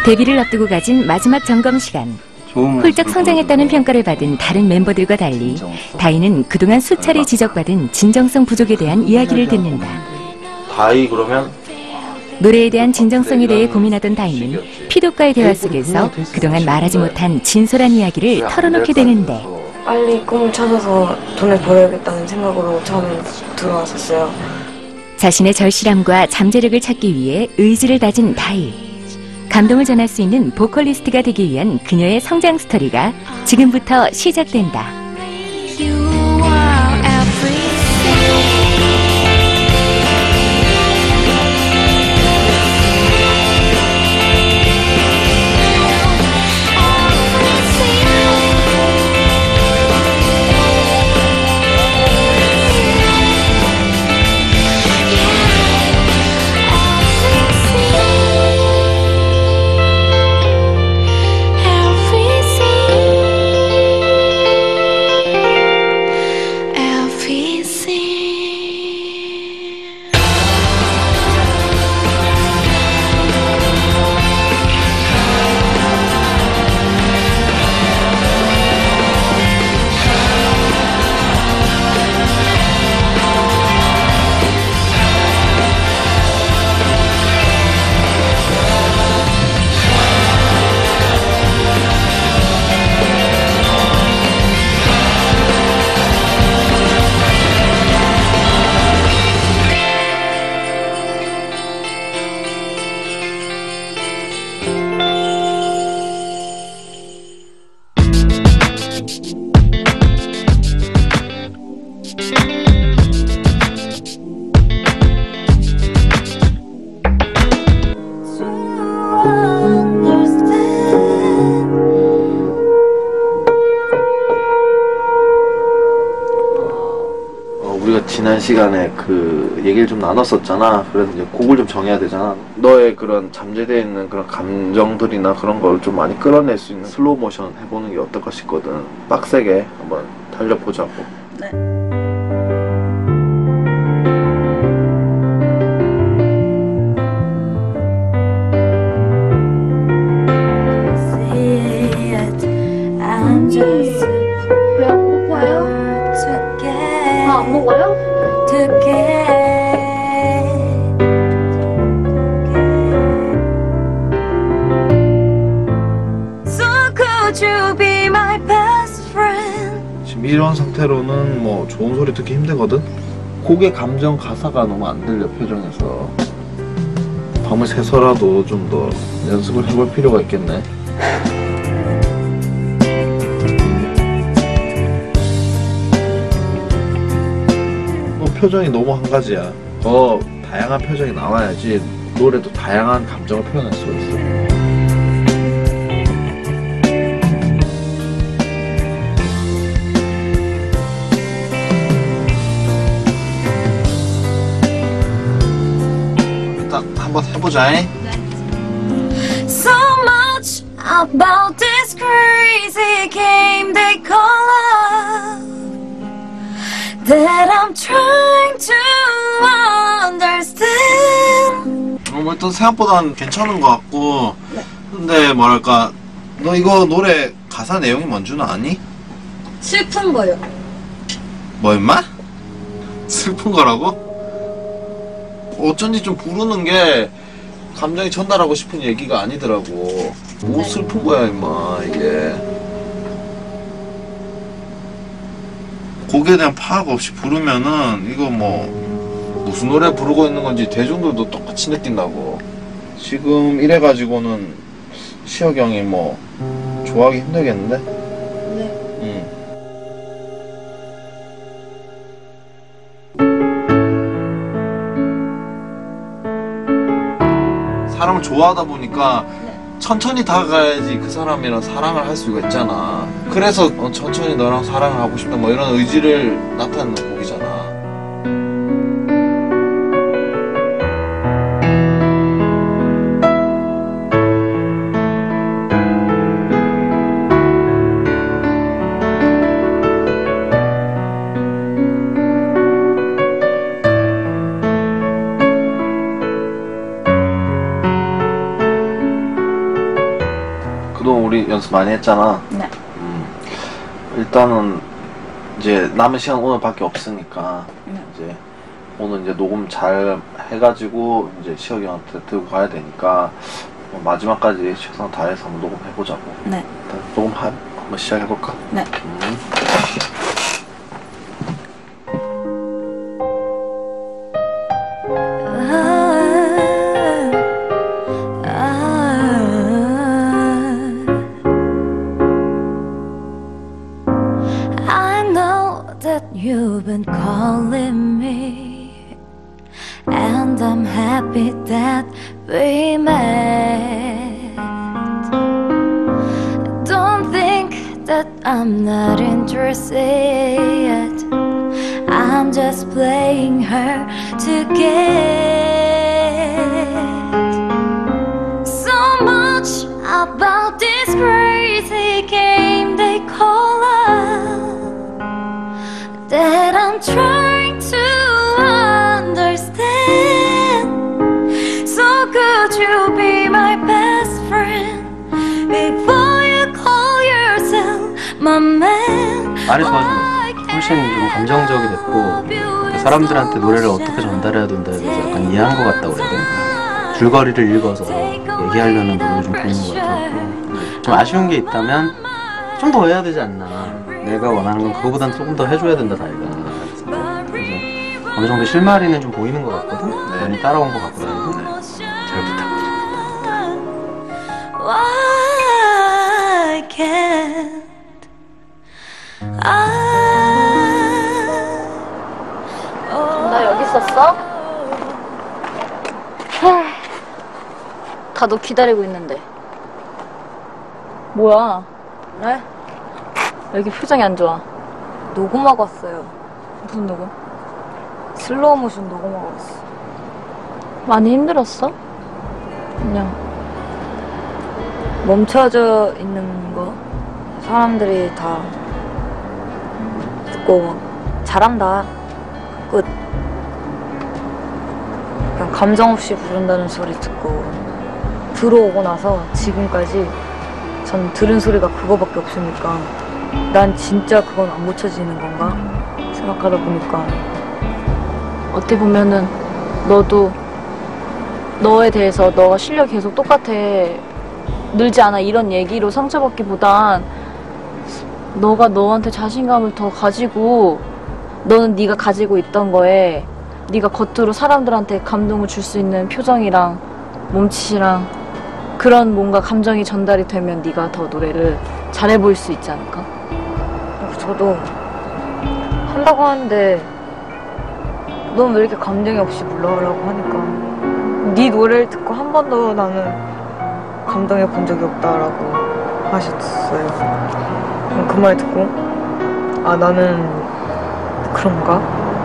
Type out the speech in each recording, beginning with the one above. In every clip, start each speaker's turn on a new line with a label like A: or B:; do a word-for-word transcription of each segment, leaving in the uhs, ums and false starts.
A: 데뷔를 앞두고 가진 마지막 점검 시간. 훌쩍 성장했다는 평가를 받은 다른 멤버들과 달리 다이는 그동안 수차례 지적받은 진정성 부족에 대한 이야기를 듣는다.
B: 다이 그러면?
A: 노래에 대한 진정성에 대해 고민하던 다이는 피독과의 대화 속에서 그동안 말하지 못한 진솔한 이야기를 털어놓게 되는데
C: 빨리 꿈을 찾아서 돈을 벌어야겠다는 생각으로 처음에 들어왔었어요.
A: 자신의 절실함과 잠재력을 찾기 위해 의지를 다진 다이. 감동을 전할 수 있는 보컬리스트가 되기 위한 그녀의 성장 스토리가 지금부터 시작된다.
B: 지난 시간에 그 얘기를 좀 나눴었잖아. 그래서 이제 곡을 좀 정해야 되잖아. 너의 그런 잠재되어 있는 그런 감정들이나 그런 걸 좀 많이 끌어낼 수 있는 슬로우 모션 해보는 게 어떨까 싶거든. 빡세게 한번 달려보자고.
C: 네.
D: 배고파요? 다 안 먹어요?
B: 지금 이런 상태로는 뭐 좋은 소리 듣기 힘들거든? 곡의 감정 가사가 너무 안 들려 표정에서. 밤을 새서라도 좀 더 연습을 해볼 필요가 있겠네. 표정이 너무 한 가지야. 더 다양한 표정이 나와야지 노래도 다양한 감정을 표현할 수가 있어. 일단 한번 해보자. 네.
E: So much about this crazy game they call love that I'm trying to understand.
B: 어, 일단 생각보다는 괜찮은 것 같고. 네. 근데 뭐랄까, 너 이거 노래 가사 내용이 뭔지는 아니?
D: 슬픈 거요.
B: 뭐 임마? 슬픈 거라고? 어쩐지 좀 부르는 게 감정이 전달하고 싶은 얘기가 아니더라고. 뭐 슬픈 거야 임마 이게. 곡에 대한 파악 없이 부르면은 이거 뭐 무슨 노래 부르고 있는 건지 대중들도 똑같이 느낀다고. 지금 이래가지고는 시혁이 형이 뭐 좋아하기 힘들겠는데?
D: 네.
B: 응. 사람을 좋아하다 보니까 네. 천천히 다가가야지 그 사람이랑 사랑을 할 수가 있잖아. 그래서 어, 천천히 너랑 사랑을 하고 싶다 뭐 이런 의지를 나타내는 곡이잖아. 연습 많이 했잖아.
E: 네.
B: 음, 일단은 이제 남은 시간 오늘밖에 없으니까
E: 네.
B: 이제 오늘 이제 녹음 잘 해가지고 이제 시혁이 형한테 들고 가야 되니까 뭐 마지막까지 최선 다해서 한번 녹음해보자고.
E: 네.
B: 일단 녹음 한, 한번 시작해볼까?
E: 네.
B: 음.
E: You've been calling me, and I'm happy that we met. Don't think that I'm not interested. I'm just playing her to get so much about this crazy game they call love, that I'm trying to understand. So could you be my best friend before you call yourself my man?
F: 말이 좋아지네. 훨씬 좀 감정적이 됐고 사람들한테 노래를 어떻게 전달해야 된다에 대해서 약간 이해한 것 같다고 그래야 되나. 줄거리를 읽어서 얘기하려는 노력을 좀 보이는 것 같았고, 좀 아쉬운 게 있다면 좀 더 해야 되지 않나. 내가 원하는 건 그거보단 조금 더 해줘야 된다, 다이가. 그래서 어느 정도 실마리는 좀 보이는 것 같거든? 네. 많이 따라온 것 같거든. 네. 잘 부탁드립니다.
E: Why can't I?
D: 나 여기 있었어? 다 너 기다리고 있는데.
C: 뭐야?
D: 네?
C: 여기 표정이 안 좋아.
D: 녹음하고 왔어요.
C: 무슨 녹음?
D: 슬로우 모션 녹음하고 왔어.
C: 많이 힘들었어? 그냥
D: 멈춰져 있는 거 사람들이 다 듣고 막 잘한다 끝. 그냥 감정 없이 부른다는 소리 듣고 들어오고 나서 지금까지 전 들은 소리가 그거밖에 없으니까 난 진짜 그건 안 고쳐지는 건가 생각하다 보니까
C: 어떻게 보면은 너도 너에 대해서 너가 실력이 계속 똑같아, 늘지 않아, 이런 얘기로 상처받기보단 너가 너한테 자신감을 더 가지고 너는 네가 가지고 있던 거에 네가 겉으로 사람들한테 감동을 줄 수 있는 표정이랑 몸짓이랑 그런 뭔가 감정이 전달이 되면 네가 더 노래를 잘해 보일 수 있지 않을까?
D: 저도 한다고 하는데 넌 왜 이렇게 감정이 없이 불러오라고 하니까 네 노래를 듣고 한 번도 나는 감동해 본 적이 없다라고 하셨어요. 그 말 듣고 아 나는 그런가?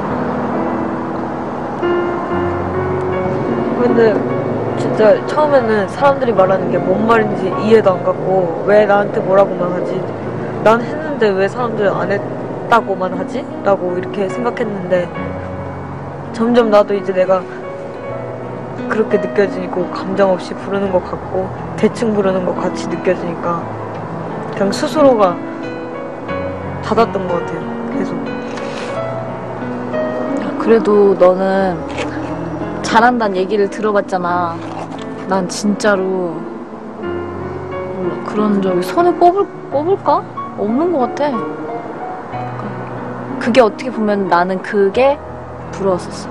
D: 근데 진짜 처음에는 사람들이 말하는 게 뭔 말인지 이해도 안 갔고 왜 나한테 뭐라고만 하지? 난 했는데 왜 사람들은 안 했다고만 하지? 라고 이렇게 생각했는데 점점 나도 이제 내가 그렇게 느껴지고 감정 없이 부르는 것 같고 대충 부르는 것 같이 느껴지니까 그냥 스스로가 닫았던 것 같아요. 계속.
C: 그래도 너는 잘한다는 얘기를 들어봤잖아. 난 진짜로 몰라, 그런 적이 손에 꼽을, 꼽을까? 없는 것 같아. 그게 어떻게 보면 나는 그게 부러웠었어.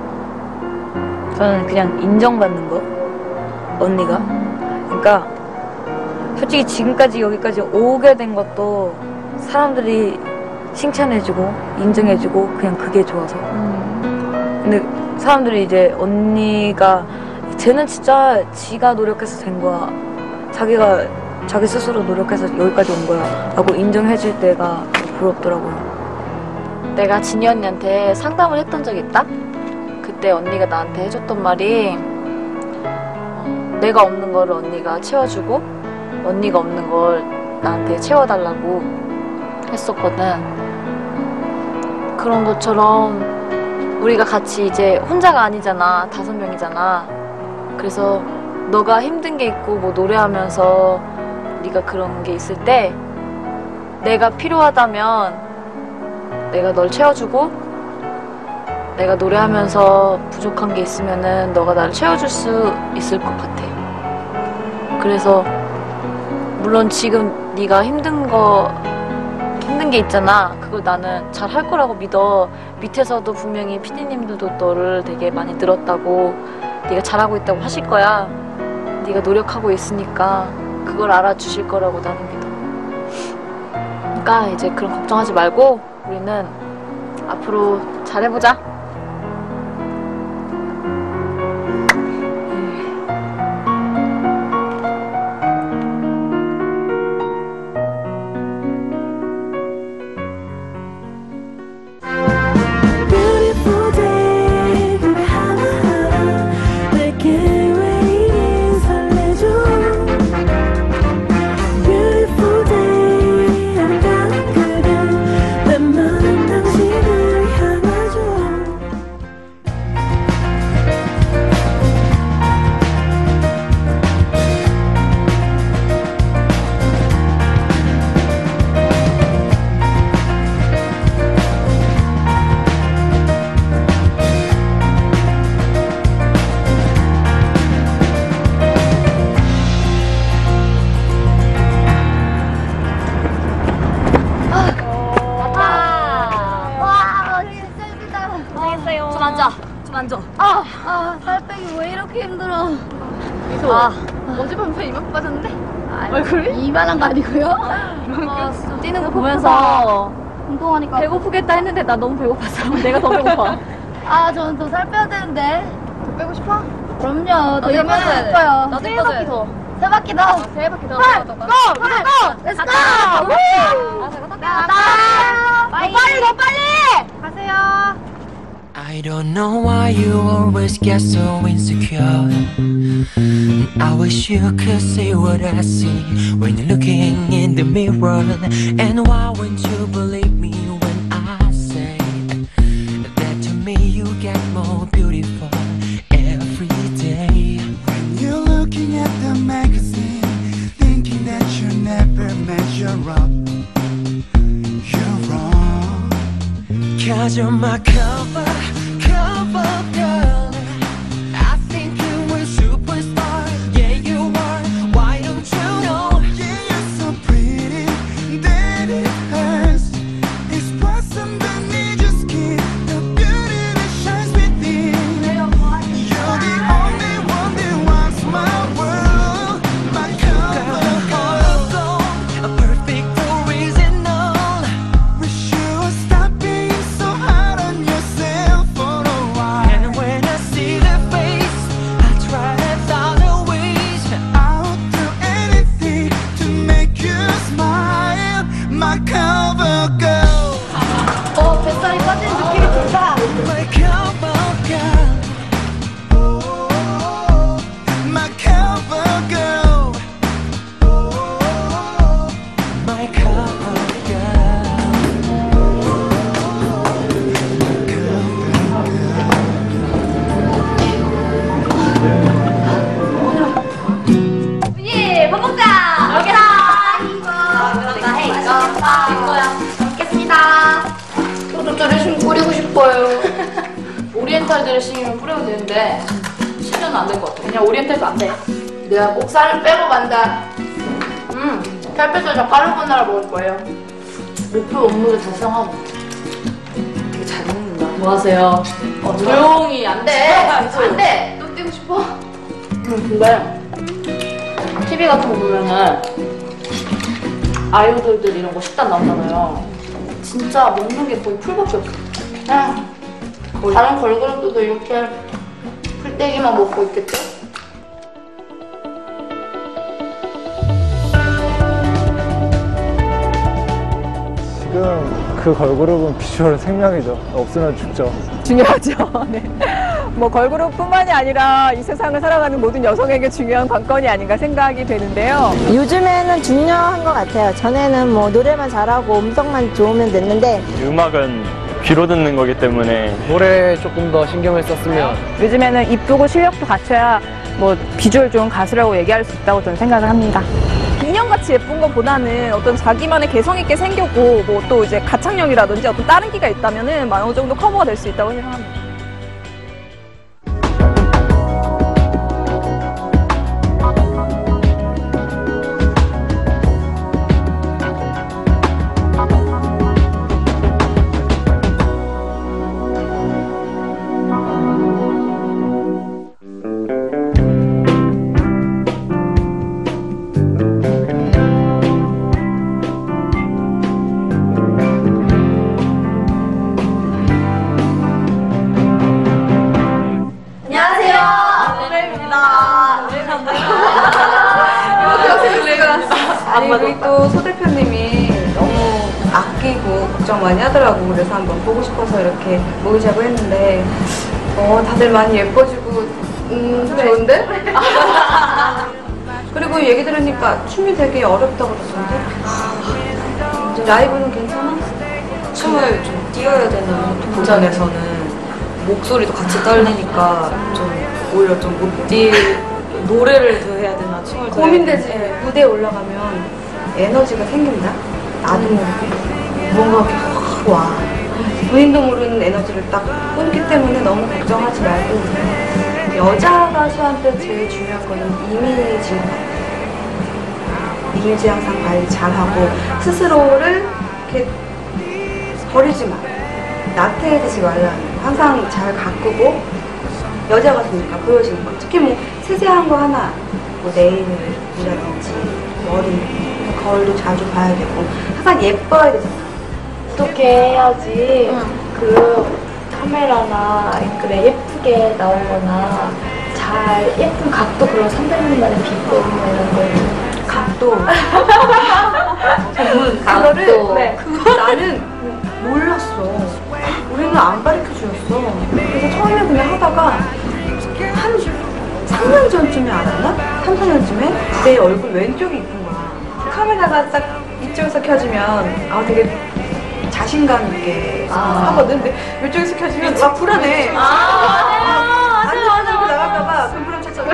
D: 저는 그냥 인정받는 거, 언니가. 그러니까 솔직히 지금까지 여기까지 오게 된 것도 사람들이 칭찬해주고 인정해주고 그냥 그게 좋아서.
C: 음.
D: 근데 사람들이 이제 언니가 쟤는 진짜 지가 노력해서 된 거야, 자기가 자기 스스로 노력해서 여기까지 온 거야 라고 인정해줄 때가 부럽더라고요.
C: 내가 진이 언니한테 상담을 했던 적이 있다? 그때 언니가 나한테 해줬던 말이 내가 없는 거를 언니가 채워주고 언니가 없는 걸 나한테 채워달라고 했었거든. 그런 것처럼 우리가 같이 이제 혼자가 아니잖아. 다섯 명이잖아. 그래서 너가 힘든 게 있고 뭐 노래하면서 네가 그런 게 있을 때 내가 필요하다면 내가 널 채워주고 내가 노래하면서 부족한 게 있으면은 너가 나를 채워줄 수 있을 것 같아. 그래서 물론 지금 네가 힘든 거 힘든 게 있잖아. 그걸 나는 잘 할 거라고 믿어. 밑에서도 분명히 피디님들도 너를 되게 많이 늘었다고 네가 잘하고 있다고 하실 거야. 네가 노력하고 있으니까 그걸 알아주실 거라고 나는 믿어. 그러니까 이제 그런 걱정하지 말고 우리는 앞으로 잘해보자.
G: 아, 아, 살 빼기 왜 이렇게 힘들어?
H: 미소,
G: 아,
H: 어젯밤부터 이만큼 빠졌는데?
G: 아이,
H: 얼굴이?
G: 이만한 거 아니고요?
C: 아, 진짜 뛰는 거 보면서
G: 운동하니까
C: 배고프겠다 했는데 나 너무 배고팠어. 내가 더 배고파.
G: 아, 저는 더 살 빼야 되는데.
H: 더 빼고 싶어?
G: 그럼요. 더
H: 어디
G: 이만한
H: 빠져야 돼?
G: 싶어요.
H: 나도
G: 세
H: 빠져야
G: 바퀴
H: 돼.
G: 더. 세 바퀴 더.
H: 세 바퀴 더.
G: 고! 고! 렛츠 고! 나다! 빨리, 더 빨리! 가세요.
I: I don't know why you always get so insecure. I wish you could see what I see when you're looking in the mirror. And why won't you believe me when I say that to me you get more beautiful every day.
J: When you're looking at the magazine, thinking that you never measure up, you're wrong.
I: Cause you're my cover, cover girl. I think you were superstar. Yeah, you are. Why don't you know?
J: Yeah, you're so pretty that it hurts. It's what's underneath your skin, the beauty that shines within. You're the only one that wants my world, my cover girl.
I: A perfect original.
J: Wish you would stop being so hard on yourself for a while.
I: And when I see the face, I try a thousand ways.
J: I'll do anything to make you smile, my cover girl.
G: 어, 뱃살이 빠지는 느낌이 좋다.
I: My cover girl.
J: Oh, my cover girl.
I: My cover girl.
G: 예, 밥 먹자. 여기다. 이거. 내가 해. 이거. 이거야. 먹겠습니다.
H: 저도 드레싱 뿌리고 싶어요. 오리엔탈 드레싱이면 뿌려도 되는데 실은 안 될 것 같아. 그냥 오리엔탈도 안 돼. 내가 꼭 살을 빼고 간다. 음, 살 빼서 저 까르보나라 먹을 거예요. 목표 업무를 달성하고. 되게 잘 먹는다.
C: 뭐 하세요?
H: 어, 조용히 안 돼. 안 돼. 또 뛰고 싶어? 응, 근데 티비 같은 거 보면은 아이돌들 이런 거 식단 나오잖아요. 진짜 먹는 게 거의 풀밖에 없어. 그냥 거의 다른 걸그룹들도 이렇게 풀떼기만 먹고 있겠죠?
K: 지금 그 걸그룹은 비주얼 생명이죠. 없으면 죽죠.
L: 중요하죠. 네. 뭐 걸그룹뿐만이 아니라 이 세상을 살아가는 모든 여성에게 중요한 관건이 아닌가 생각이 되는데요.
M: 요즘에는 중요한 것 같아요. 전에는 뭐 노래만 잘하고 음성만 좋으면 됐는데
N: 음악은 귀로 듣는 거기 때문에
F: 노래에 조금 더 신경을 썼으면.
L: 요즘에는 이쁘고 실력도 갖춰야 뭐 비주얼 좋은 가수라고 얘기할 수 있다고 저는 생각을 합니다.
M: 인형
L: 인형같이 예쁜 것보다는 어떤 자기만의 개성 있게 생겼고 뭐 또 이제 가창력이라든지 어떤 다른 기가 있다면은 어느 정도 커버가 될 수 있다고 생각합니다.
O: 아니 우리 또 소 대표님이 너무 아끼고 걱정 많이 하더라고. 그래서 한번 보고 싶어서 이렇게 모이자고 했는데 어 다들 많이 예뻐지고 음 좋은데? 그리고 얘기 들으니까 춤이 되게 어렵다고 그러던데 라이브는 괜찮아?
D: 춤을 좀 띄워야 되는 도전에서는 목소리도 같이 떨리니까 좀 오히려 좀 못 띄 노래를 더 해야 되나 춤을 더
O: 고민되지.
D: 해야 되나.
O: 무대에 올라가면 에너지가 생긴다? 나도 모르게 뭔가 이렇게 확 와. 본인도 모르는 에너지를 딱 뿜기 때문에 너무 걱정하지 말고 여자 가수한테 제일 중요한 거는 이미지인 것 같아요. 이미지 항상 관리 잘하고 스스로를 이렇게 버리지 마. 나태해지지 말라는 거. 항상 잘 가꾸고 여자 가수니까 보여지는 거. 특히 뭐 세세한 거 하나 뭐 네일이라든지 머리 거울도 자주 봐야 되고 항상 예뻐야 되잖아.
C: 어떻게 해야지 그 카메라나 그래 예쁘게 나오거나 잘 예쁜 각도 그런 선배님만의 비법이나 이런 거
O: 각도 전문
C: 각도.
O: 그거를 네. 그거 나는 몰랐어. 우리는 안 가르쳐 주었어. 그래서 처음에 그냥 하다가 한 삼 년 전쯤에 알았나? 삼, 사 년쯤에 내 얼굴 왼쪽이 이쁜 거야. 카메라가 딱 이쪽에서 켜지면 아 되게 자신감 있게
C: 아.
O: 하거든. 근데 이쪽에서 켜지면 막 불안해.
C: 아, 맞아,
O: 안
C: 맞아,
O: 들고
C: 맞아.
O: 나갈까봐 그 불안 찾아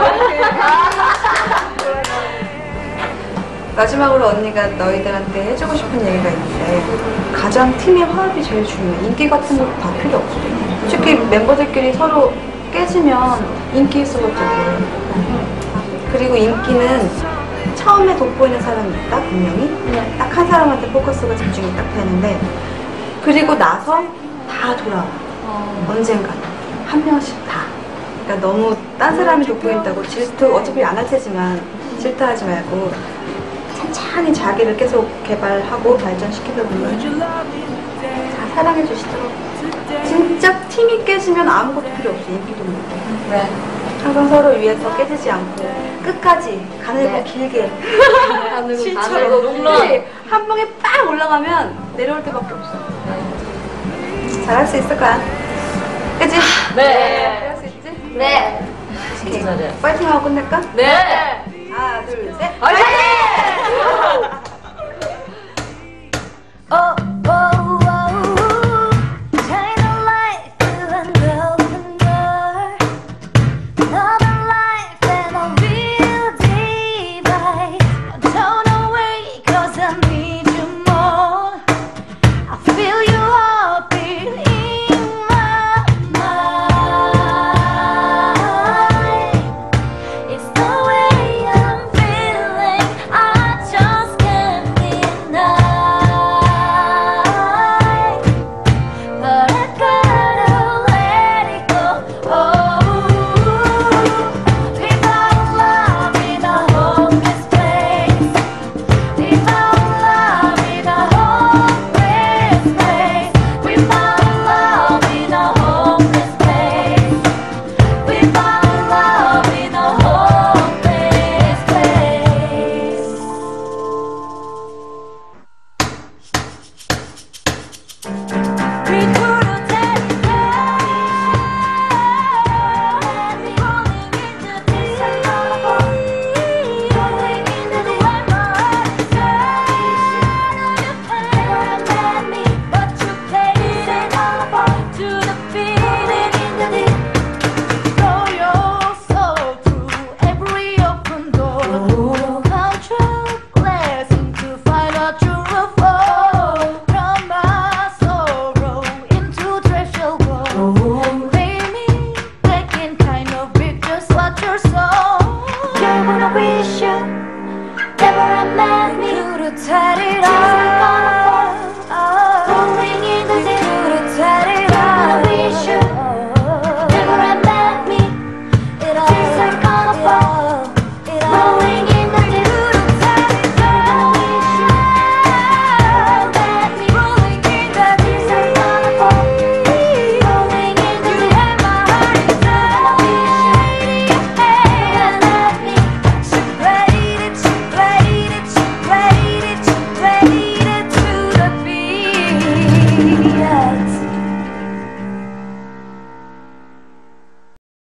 O: 마지막으로 언니가 너희들한테 해주고 싶은 얘기가 있는데 가장 팀의 화합이 제일 중요해. 인기 같은 것도 다 필요 없어. 솔직히 멤버들끼리 서로 깨지면 인기 있어가지고. 그리고 인기는 처음에 돋보이는 사람이 있다 분명히 딱 한 사람한테 포커스가 집중이 딱 되는데 그리고 나서 다 돌아와. 언젠가 한 명씩 다. 그러니까 너무 딴 사람이 돋보인다고 질투 어차피 안 할 테지만 질투하지 말고 천천히 자기를 계속 개발하고 발전시키다 보면 다 사랑해 주시더라고. 진짜 팀이 깨지면 아무것도 필요 없어. 인기도 못 깨.
C: 네.
O: 항상 서로 위해서 깨지지 않고 끝까지 가늘고
C: 네.
O: 길게
C: 가늘고
O: 실처럼
C: 물론.
O: 그치? 한 방에 빡 올라가면 내려올 데밖에 없어. 잘할 수 있을 거야. 그치?
C: 네.
O: 잘할 수 있지?
C: 네.
O: 오케이. 파이팅 하고 끝낼까?
C: 네.
O: 하나 둘 셋.
C: 파이팅!
E: Oh, oh, oh, shine a light through an open door. Another life and a real divide. Don't away 'cause I need you more. I feel your heartbeat in my mind. It's the way I'm feeling, I just can't deny. But I gotta let it go. Oh, without love in a hopeless place. Without love in a hopeless place. Without